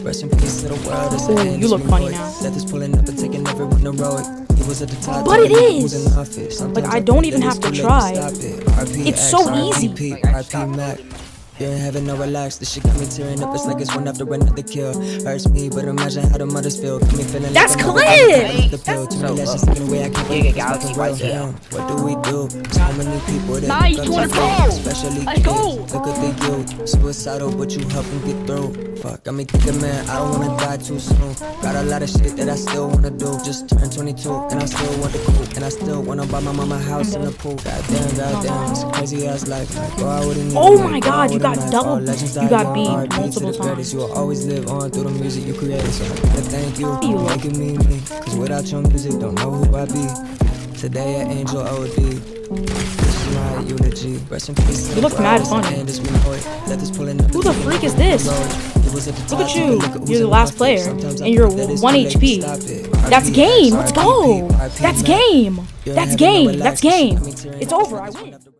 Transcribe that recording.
Rest in peace to the world. Ooh, you look funny now. Death is pulling up and taking everyone heroic. He was at the top. But it is! Like, I don't even have to try. It's so easy. R.I.P. Mac. You're in heaven, no relax. This shit got me tearing up. It's like it's one after another kill. Hurts me, but imagine how the mothers feel. Got me feeling that's like clip! That's what do we do? So many people that nice, you wanna go? Especially let's go! Look at the youth. Suicidal, but you help them get through. Fuck, got me thinking, man, I don't wanna die too soon. Got a lot of shit that I still wanna do. Just turned 22, and I still want the coupe. And I still wanna buy my mama house in the pool. Goddamn, it's a crazy ass life. Oh my god, you got double, you got beat multiple times. You will always live on through the music you created. So I gotta thank you for making me me. Cause without your music, don't know who I be. Today at Angel OD. This is my eulogy. Rest in peace. You look mad funny. Who the freak is this? Look at you. You're the last player, and you're 1 HP. That's game. Let's go. That's game. That's game. That's game. It's over. I win.